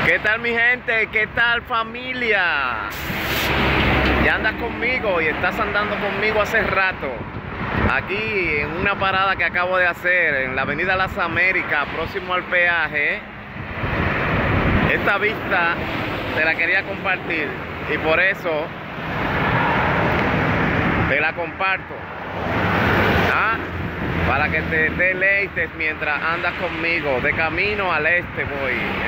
¿Qué tal mi gente? ¿Qué tal familia? Ya andas conmigo y estás andando conmigo hace rato. Aquí en una parada que acabo de hacer en la avenida Las Américas, próximo al peaje. Esta vista te la quería compartir y por eso te la comparto. Para que te deleites mientras andas conmigo. De camino al este voy.